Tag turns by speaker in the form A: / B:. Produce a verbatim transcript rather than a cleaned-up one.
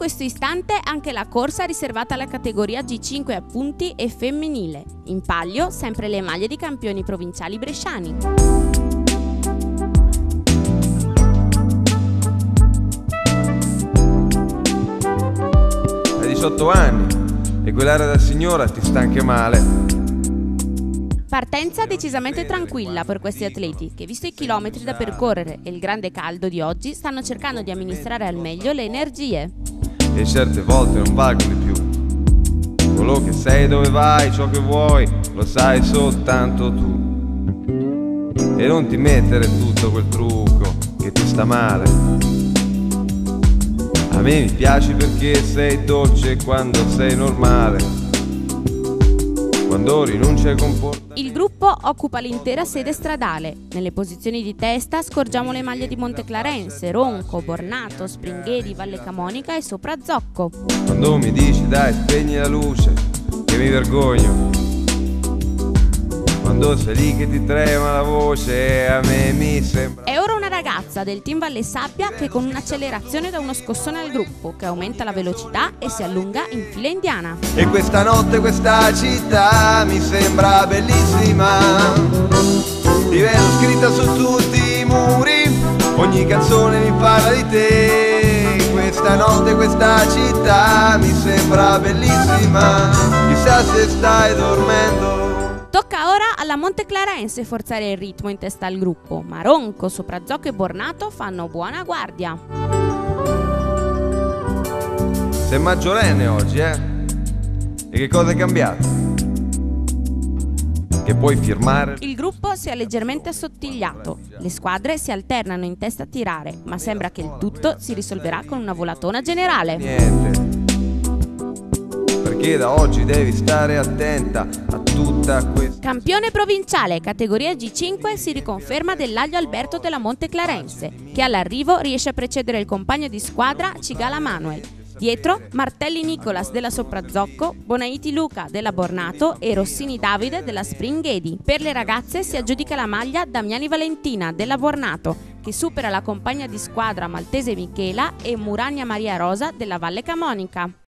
A: questo istante anche la corsa riservata alla categoria G cinque a punti e femminile. In palio sempre le maglie di campioni provinciali bresciani.
B: Hai diciotto anni e quell'aria da signora ti sta anche male.
A: Partenza decisamente tranquilla per questi atleti che, visto i chilometri da percorrere e il grande caldo di oggi, stanno cercando di amministrare al meglio le energie.
B: E certe volte non valgono di più. Quello che sei, dove vai, ciò che vuoi, lo sai soltanto tu. E non ti mettere tutto quel trucco che ti sta male. A me mi piaci perché sei dolce quando sei normale. Quando rinunci ai comportamenti.
A: Il gruppo occupa l'intera sede stradale. Nelle posizioni di testa scorgiamo le maglie di Monteclarense, Ronco, Bornato, Springheri, Valle Camonica e Soprazzocco.
B: Quando mi dici dai spegni la luce, che mi vergogno. Quando sei lì che ti trema la voce, a me mi sembra.
A: È ora una ragazza del team Valle Sabbia che con un'accelerazione dà uno scossone al gruppo, che aumenta la velocità e si allunga in fila indiana.
B: E questa notte questa città mi sembra bellissima. Ti vedo scritta su tutti i muri, ogni canzone mi parla di te. Questa notte questa città mi sembra bellissima. Chissà se stai dormendo.
A: Tocca ora alla Monteclarense forzare il ritmo in testa al gruppo, ma Ronco, Soprazzocco e Bornato fanno buona guardia.
B: Sei maggiorenne oggi, eh? E che cosa è cambiato? Che puoi firmare?
A: Il gruppo si è leggermente assottigliato, le squadre si alternano in testa a tirare, ma sembra che il tutto si risolverà con una volatona generale.
B: Niente. Perché da oggi devi stare attenta a tutta questa.
A: Campione provinciale categoria G cinque si riconferma Dell'Aglio Alberto della Monteclarense, che all'arrivo riesce a precedere il compagno di squadra Cigala Manuel. Dietro Martelli Nicolas della Soprazzocco, Bonaiti Luca della Bornato e Rossini Davide della Springheri. Per le ragazze si aggiudica la maglia Damiani Valentina della Bornato, che supera la compagna di squadra maltese Michela e Muragna Maria Rosa della Valle Camonica.